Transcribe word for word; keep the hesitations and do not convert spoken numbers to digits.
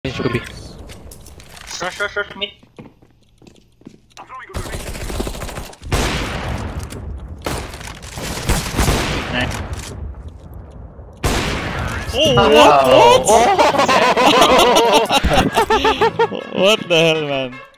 Could be. Sure, sure, sure, me. Nice. Oh, what? What? What the hell, man?